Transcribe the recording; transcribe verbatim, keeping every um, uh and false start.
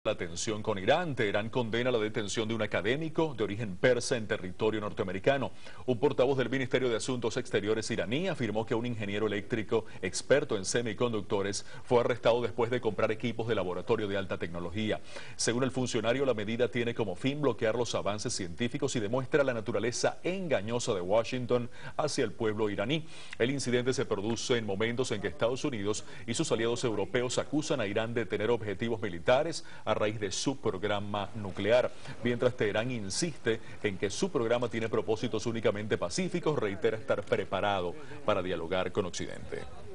La tensión con Irán. Teherán condena la detención de un académico de origen persa en territorio norteamericano. Un portavoz del Ministerio de Asuntos Exteriores iraní afirmó que un ingeniero eléctrico experto en semiconductores fue arrestado después de comprar equipos de laboratorio de alta tecnología. Según el funcionario, la medida tiene como fin bloquear los avances científicos y demuestra la naturaleza engañosa de Washington hacia el pueblo iraní. El incidente se produce en momentos en que Estados Unidos y sus aliados europeos acusan a Irán de tener objetivos militares a raíz de su programa nuclear. Mientras Teherán insiste en que su programa tiene propósitos únicamente pacíficos, reitera estar preparado para dialogar con Occidente.